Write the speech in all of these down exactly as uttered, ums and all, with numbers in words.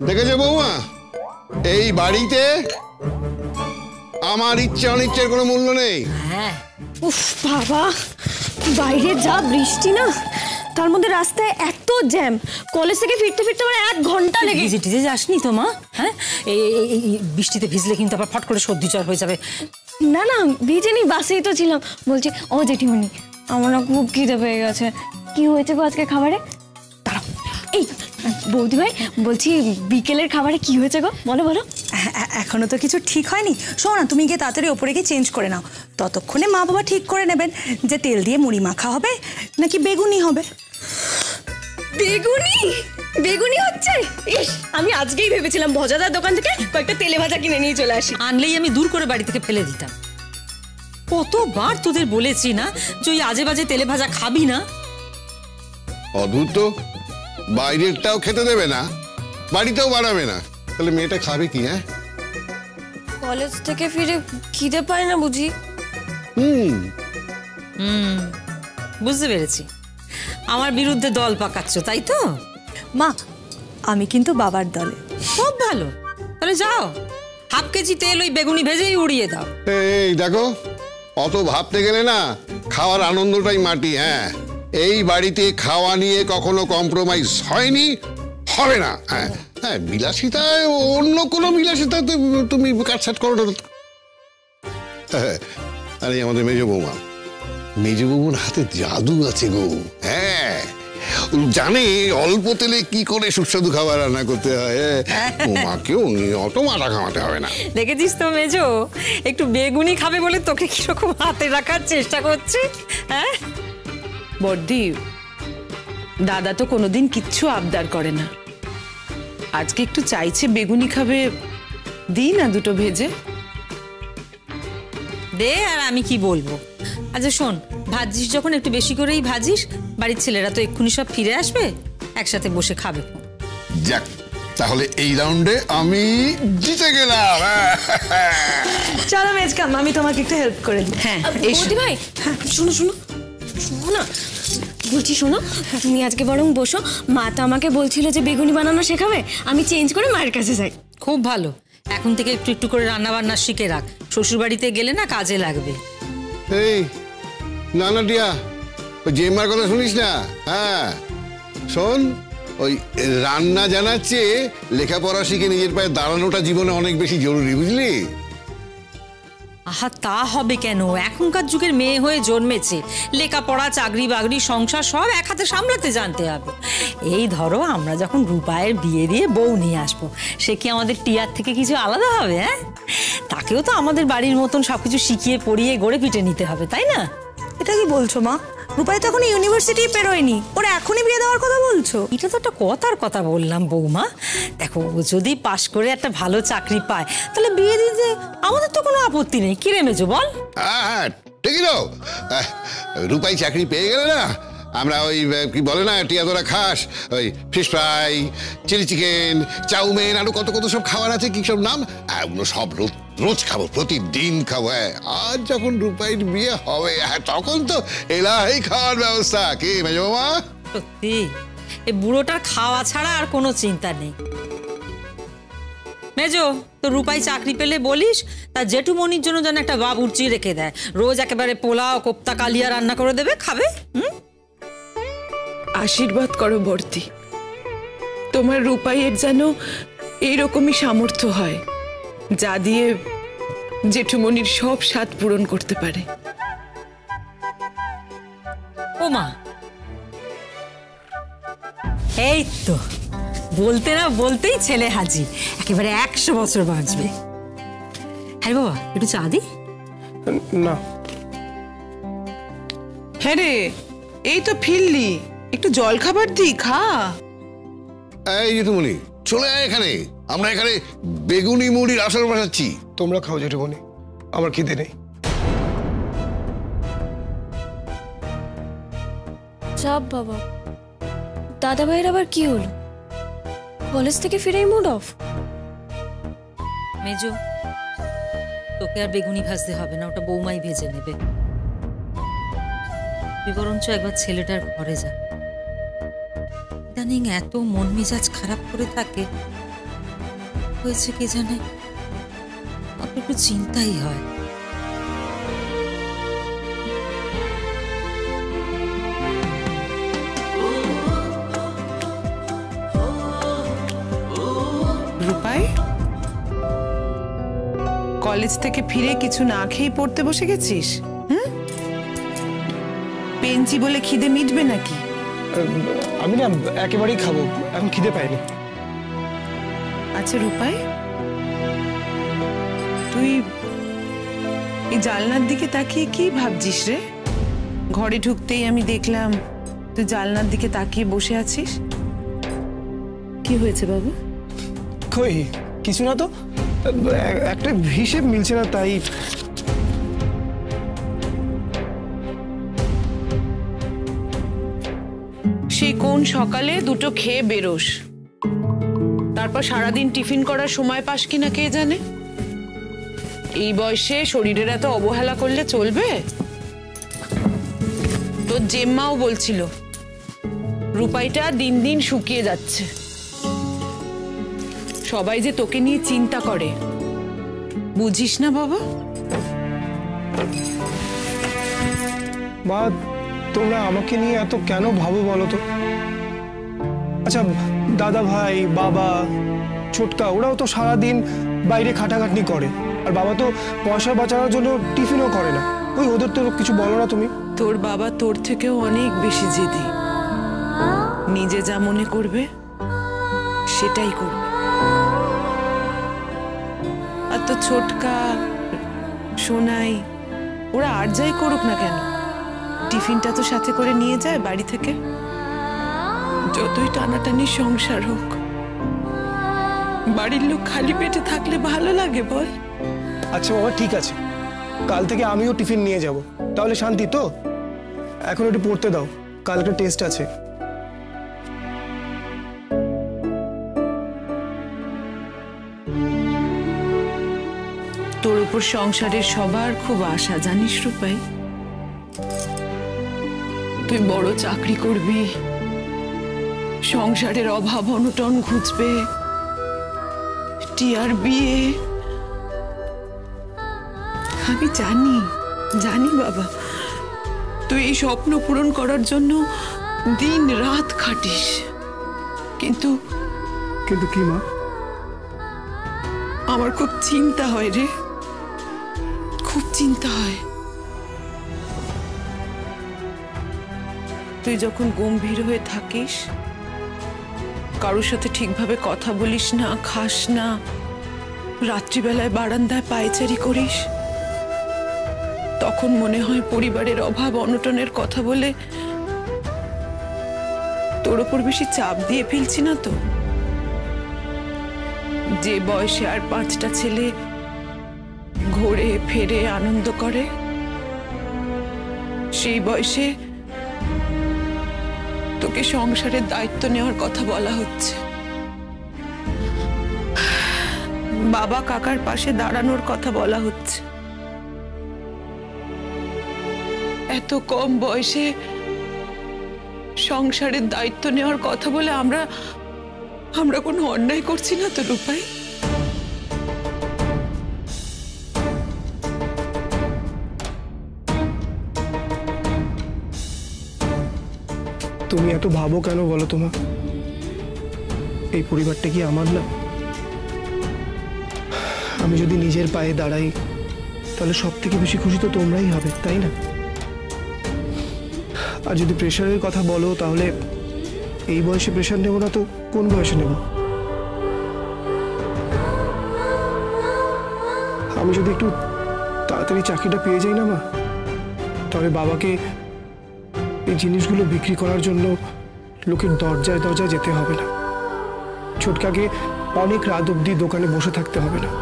দেখেছো বৌমা, এই বাড়িতে আমার ইচ্ছা অনিচ্ছার কোনো মূল্য নেই। হ্যাঁ। উফ বাবা, বাইরে যা বৃষ্টি না, তার মধ্যে রাস্তায় এত জ্যাম, কলেজ থেকে ফিরতে ফিরতে আমার এক ঘন্টা লেগে। ভিজে টিজে যাসনি তো মা? হ্যাঁ, এই বৃষ্টিতে ভিজলে কিন্তু আবার ফট করে সর্দি জ্বর হয়ে যাবে। না না, ভিজেনি, বাসেই তো ছিলাম। বলছি ও জেঠিমণি, আমার না খুব খিদে পেয়ে গেছে, কি হয়েছে গো আজকে খাবারে? দাঁড়াও, এই বৌদি ভাই বলছি বিকেলের খাবারে কি হয়েছে গো, বলো বলো। এখনো তো কিছু ঠিক হয়নি। শোনো না, তুমি গিয়ে তাড়াতাড়ি ওপরে গিয়ে চেঞ্জ করে নাও, ততক্ষণে মা বাবা ঠিক করে নেবেন যে তেল দিয়ে মুড়ি মাখা হবে নাকি বেগুনি হবে। বেগুনি? বেগুনি হচ্ছে? ইস, আমি আজকেই ভেবেছিলাম ভজাদার দোকান থেকে কয়েকটা তেলে ভাজা কিনে নিয়ে চলে আসি। আনলেই আমি দূর করে বাড়ি থেকে ফেলে দিতাম। কতবার তোদের বলেছি না যে ওই আজে বাজে তেলে ভাজা খাবি না। অদ্ভুত, বাইরেরটাও খেতে দেবে না, বাড়িতেও বানাবে না, তাহলে মেয়েটা খাবে কি? হ্যাঁ, কলেজ থেকে ফিরে খিদে পায় না বুঝি? হুম হুম বুঝতে পেরেছি, আমার বিরুদ্ধে দল পাকাচ্ছ তাই তো? মা, আমি কিন্তু বাবার দলে। খুব ভালো, তাহলে যাও হাফ কেজি তেল ওই বেগুনি ভেজেই উড়িয়ে দাও। এই দেখো, অত ভাবতে গেলে না খাওয়ার আনন্দটাই মাটি। হ্যাঁ, এই বাড়িতে খাওয়া নিয়ে কখনো কম্প্রোমাইজ হয়নি, হবে না। হ্যাঁ হ্যাঁ, বিলাসিতায় অন্য কোনো বিলাসিতা তুমি কাটছাট করো না। আরে আমাদের মেজ বৌমা, মেজ বৌমার হাতে জাদু আছে গো। হ্যাঁ, জানে অল্প তেলে কি করে সুস্বাদু খাবার রান্না করতে হয়। বৌমাকেও অত মাথা ঘামাতে হবে না। দেখেছিস তো মেজো, একটু বেগুনি খাবে বলে তোকে কিরকম হাতে রাখার চেষ্টা করছে। হ্যাঁ বড়দি, দাদা তো কোনোদিন কিচ্ছু আবদার করে না, আজকে একটু চাইছে বেগুনি খাবে, দিই না দুটো ভেজে দে। আর আমি কি বলবো? আচ্ছা শোন, ভাজিস যখন একটু বেশি করেই ভাজিস, বাড়ির ছেলেরা তো এক্ষুনি সব ফিরে আসবে, একসাথে বসে খাবে। যাক, তাহলে এই রাউন্ডে আমি জিতে গেলাম। চলো মেজকাম, আমি তোমাকে একটু হেল্প করে দিই। হ্যাঁ বৌদি ভাই, শোনো শোনো শোনো না, বলছি শোনো, তুমি আজকে বরং বসো, মা তো আমাকে বলছিল যে বেগুনি বানানো শেখাবে, আমি চেঞ্জ করে মায়ের কাছে যাই। খুব ভালো, এখন থেকে একটু একটু করে রান্না বান্না শিখে রাখ, শ্বশুর বাড়িতে গেলে না কাজে লাগবে। এই না না টিয়া, ওই জেম্মার কথা শুনিস না? হ্যাঁ শোন, ওই রান্না জানার চেয়ে লেখাপড়া শিখে নিজের পায়ে দাঁড়ানোটা জীবনে অনেক বেশি জরুরি, বুঝলি? আহা তা হবে কেন, এখনকার যুগের মেয়ে হয়ে জন্মেছে, লেখাপড়া চাকরি বাকরি সংসার সব এক হাতে সামলাতে জানতে হবে। এই ধরো আমরা যখন রূপায়ের বিয়ে দিয়ে বউ নিয়ে আসবো, সে কি আমাদের টিয়ার থেকে কিছু আলাদা হবে? হ্যাঁ, তাকেও তো আমাদের বাড়ির মতন সবকিছু শিখিয়ে পড়িয়ে গড়ে পিটে নিতে হবে, তাই না? এটা কি বলছো মা? রূপাই তো এখন ইউনিভার্সিটি পেরোয়নি, ওরা এখনই বিয়ে দেওয়ার কথা বলছো? এটা তো একটা কথার কথা বললাম বৌমা। দেখো, ও যদি পাশ করে একটা ভালো চাকরি পায় তাহলে বিয়ে দিতে আমাদের তো কোনো আপত্তি নেই। কি রে মেজো বল? হ্যাঁ ঠিকই তো, রূপাই চাকরি পেয়ে গেলে না, আমরা ওই কি বলে না, টিয়া তোরা খাস ওই fish fry, chilli chicken, chowmein, আরো কত কত সব খাবার আছে, কি সব নাম, ওগুলো সব রোজ রোজ খাবো, প্রতিদিন খাবো। হ্যাঁ, আর যখন রূপাইয়ের বিয়ে হবে, হ্যাঁ তখন তো এলাহি খাওয়ার ব্যবস্থা। কি মেজো মামা? সত্যি এই বুড়োটার খাওয়া ছাড়া আর কোনো চিন্তা নেই। মেজো, তো রূপাই চাকরি পেলে বলিস তার জেঠুমনির জন্য যেন একটা বাবুর্চি রেখে দেয়, রোজ একেবারে পোলাও কোপ্তা কালিয়া রান্না করে দেবে, খাবে। হুম, আশীর্বাদ করো বর্তি, তোমার রূপাইয়ের যেন এইরকমই সামর্থ্য হয়, যা দিয়ে জেঠুমনির সব স্বাদ পূরণ করতে পারে। ও মা, এই তো বলতে না বলতেই ছেলে হাজির, একেবারে একশো বছর বাঁচবে। হ্যাঁ বাবা, একটু চা দি না। হ্যাঁ রে, এই তো ফিরলি, একটু জল খাবার দি, খা। এই জেঠুমনি চলে আয় এখানে, আমরা এখানে বেগুনি মুড়ির আসর বসাচ্ছি। তোমরা খাও জেঠুমনি, আমার খিদে নেই। চাপ বাবা, দাদা ভাইয়ের আবার কি হলো? কলেজ থেকে ফিরেই মুড অফ। মেজো, তোকে আর বেগুনি ভাজতে হবে না, ওটা বৌমাই ভেজে নেবে। তুই বরঞ্চ একবার ছেলেটার ঘরে যা, ইদানিং এত মন মেজাজ খারাপ করে থাকে, হয়েছে কে জানে, আমার একটু চিন্তাই হয়। রূপাই, কলেজ থেকে ফিরে কিছু না খেয়ে পড়তে বসে গেছিস? হুম, পেঞ্চি বলে খিদে মিটবে নাকি? আমি না একেবারেই খাবো, এখন খিদে পাইনি। আচ্ছা রূপাই, তুই এই জানলার দিকে তাকিয়ে কি ভাবছিস রে? ঘরে ঢুকতেই আমি দেখলাম তুই জানলার দিকে তাকিয়ে বসে আছিস। কি হয়েছে বাবু? কই কিছু না তো, একটা হিসেব মিলছে না তাই। সেই কোন সকালে দুটো খেয়ে বেরোস, তারপর সারাদিন টিফিন করার সময় পাস কিনা কে জানে। এই বয়সে শরীরের এত অবহেলা করলে চলবে? তোর জেম্মাও বলছিল রূপাইটা দিন দিন শুকিয়ে যাচ্ছে, সবাই যে তোকে নিয়ে চিন্তা করে, বুঝিস না বাবা? মা, তোমরা আমাকে নিয়ে এত কেন ভাবো বলো তো? আচ্ছা, দাদা ভাই, বাবা, ছোটকা, ওরাও তো সারাদিন বাইরে খাটাখাটনি করে, আর বাবা তো পয়সা বাঁচানোর জন্য টিফিনও করে না। ওই ওদের তো কিছু বলো না তুমি? তোর বাবা তোর থেকেও অনেক বেশি জেদি, নিজে যা মনে করবে সেটাই করবে। আর তো ছোটকা, সোনাই, ওরা আর যাই করুক না কেন, টিফিনটা তো সাথে করে নিয়ে যায় বাড়ি থেকে। যতই টানাটানি সংসার হোক, বাড়ির লোক খালি পেটে থাকলে ভালো লাগে বল? আচ্ছা বাবা, ঠিক আছে, কাল থেকে আমিও টিফিন নিয়ে যাব, তাহলে শান্তি তো? এখন একটু পড়তে দাও, কালকে টেস্ট আছে। তোর উপর সংসারের সবার খুব আশা, জানিস রূপাই। তুই বড় চাকরি করবি, সংসারের অভাব অনটন ঘুচবে, টিয়ার বিয়ে। আমি জানি জানি বাবা, তুই এই স্বপ্ন পূরণ করার জন্য দিন রাত খাটিস, কিন্তু কিন্তু কি মা? আমার খুব চিন্তা হয় রে, খুব চিন্তা হয়। তুই যখন গম্ভীর হয়ে থাকিস, কারোর সাথে ঠিকভাবে কথা বলিস না, খাস না, রাত্রিবেলায় বারান্দায় পায়চারি করিস, তখন মনে হয় পরিবারের অভাব অনটনের কথা বলে তোর উপর বেশি চাপ দিয়ে ফেলছি না তো? যে বয়সে আর পাঁচটা ছেলে ঘোরে ফেরে আনন্দ করে, সেই বয়সে তোকে সংসারের দায়িত্ব নেওয়ার কথা বলা হচ্ছে, বাবা কাকার পাশে দাঁড়ানোর কথা বলা হচ্ছে। এত কম বয়সে সংসারের দায়িত্ব নেওয়ার কথা বলে আমরা আমরা কোনো অন্যায় করছি না তো রূপাই? তুমি এত ভাবো কেন বলো তো মা? এই পরিবারটা কি আমার না? আমি যদি নিজের পায়ে দাঁড়াই, তাহলে সব থেকে বেশি খুশি তো তোমরাই হবে, তাই না? আর যদি প্রেশারের কথা বলো, তাহলে এই বয়সে প্রেশার নেব না তো কোন বয়সে নেব? আমি যদি একটু তাড়াতাড়ি চাকরিটা পেয়ে যাই না মা, তাহলে বাবাকে এই জিনিসগুলো বিক্রি করার জন্য লোকের দরজায় দরজায় যেতে হবে না, ছোটকাকে অনেক রাত অবধি দোকানে বসে থাকতে হবে না।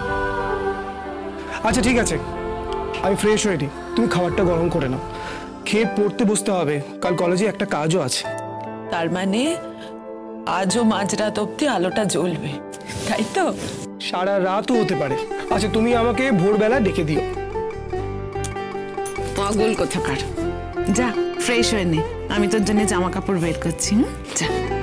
আচ্ছা ঠিক আছে, আমি ফ্রেশ হয়ে নিই, তুমি খাবারটা গরম করে নাও, খেয়ে পড়তে বসতে হবে, কাল কলেজে একটা কাজও আছে। তার মানে আজও মাঝরাত অব্দি আলোটা জ্বলবে, তাই তো? সারা রাতও হতে পারে। আচ্ছা তুমি আমাকে ভোরবেলা ডেকে দিও। পাগল কোথাকার, যা ফ্রেশ হয়ে নে, আমি তোর জন্য জামা কাপড় বের করছি। যা।